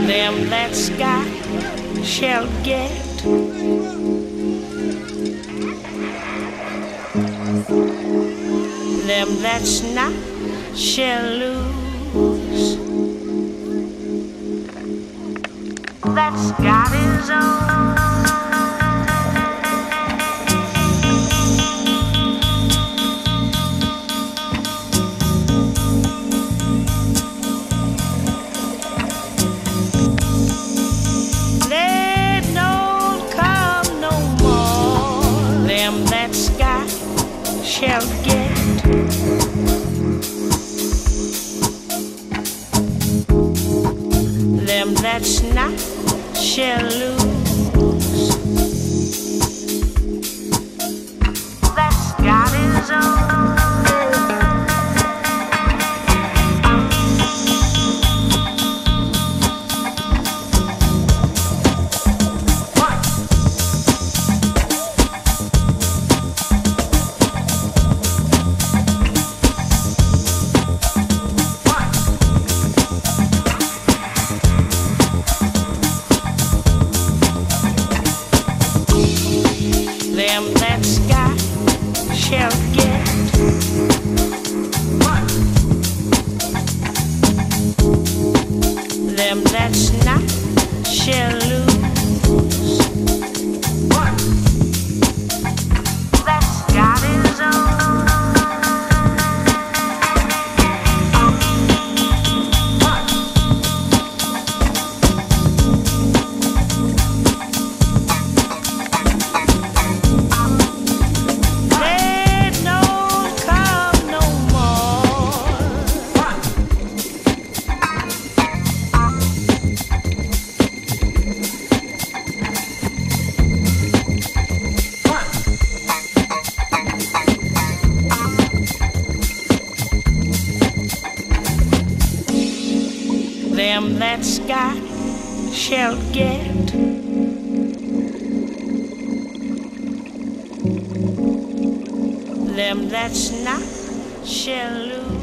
Them that's got shall get. Them that's not shall lose. That's got his own. Shall get. Them that's not shall lose. That's got his own. Them that's got shall get. Them that's not shall lose. That's got his own. Them that's got shall get. Them that's not shall lose.